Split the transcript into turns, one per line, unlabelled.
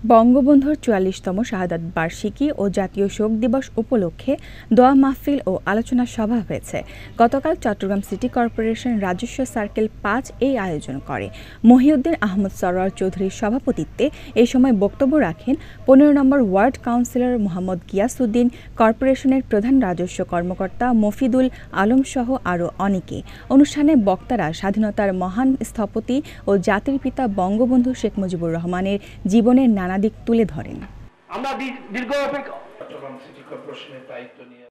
বঙ্গবন্ধুর ৪৪তম শাহাদাত বার্ষিকী ও জাতীয় শোক দিবস উপলক্ষে দোয়া মাহফিল ও আলোচনা সভা হয়েছে। গতকাল চট্টগ্রাম সিটি কর্পোরেশন রাজস্ব সার্কেল ৫ এই আয়োজন করে। মহিউদ্দিন আহমদ সরোয়ার চৌধুরীর সভাপতিত্বে এ সময় বক্তব্য রাখেন ১৫ নম্বর ওয়ার্ড কাউন্সিলর মোহাম্মদ গিয়াসউদ্দিন, কর্পোরেশনের প্রধান রাজস্ব কর্মকর্তা মফিদুল আলমসহ আরও অনেকে। অনুষ্ঠানে বক্তারা স্বাধীনতার মহান স্থপতি ও জাতির পিতা বঙ্গবন্ধু শেখ মুজিবুর রহমানের জীবনের নানা দিক তুলে ধরেন।
আমরা দীর্ঘ অপেক্ষা চট্টগ্রাম সিটি কর্পোরেশনের দায়িত্ব নিয়ে